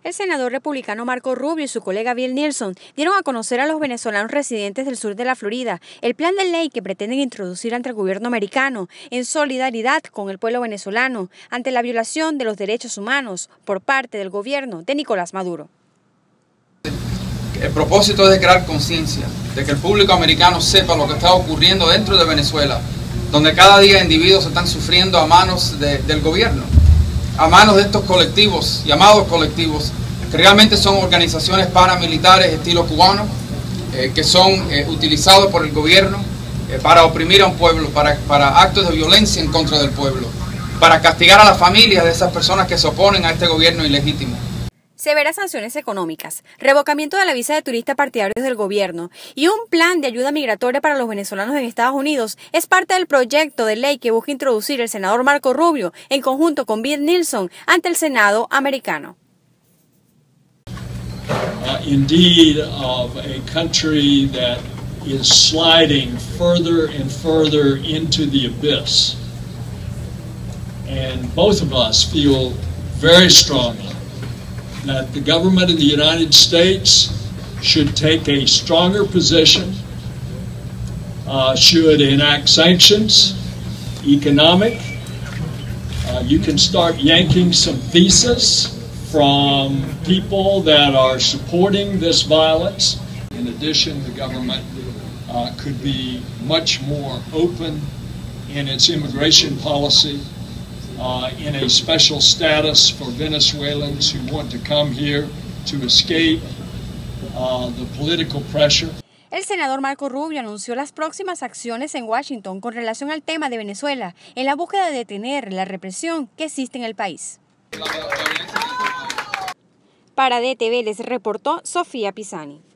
El senador republicano Marco Rubio y su colega Bill Nelson dieron a conocer a los venezolanos residentes del sur de la Florida el plan de ley que pretenden introducir ante el gobierno americano en solidaridad con el pueblo venezolano ante la violación de los derechos humanos por parte del gobierno de Nicolás Maduro. El propósito es de crear conciencia, de que el público americano sepa lo que está ocurriendo dentro de Venezuela, donde cada día individuos están sufriendo a manos del gobierno, a manos de estos colectivos, llamados colectivos, que realmente son organizaciones paramilitares estilo cubano, que son utilizados por el gobierno para oprimir a un pueblo, para actos de violencia en contra del pueblo, para castigar a las familias de esas personas que se oponen a este gobierno ilegítimo. Severas sanciones económicas, revocamiento de la visa de turista partidarios del gobierno y un plan de ayuda migratoria para los venezolanos en Estados Unidos es parte del proyecto de ley que busca introducir el senador Marco Rubio en conjunto con Bill Nelson ante el Senado americano. Indeed, of a country that is sliding further and further into the abyss. And both of us feel very strongly that the government of the United States should take a stronger position, should enact sanctions, economic. You can start yanking some visas from people that are supporting this violence. In addition, the government could be much more open in its immigration policy, in a special status for Venezuelans who want to come here to escape the political pressure. El senador Marco Rubio anunció las próximas acciones en Washington con relación al tema de Venezuela en la búsqueda de detener la represión que existe en el país. Para DTV les reportó Sofía Pisani.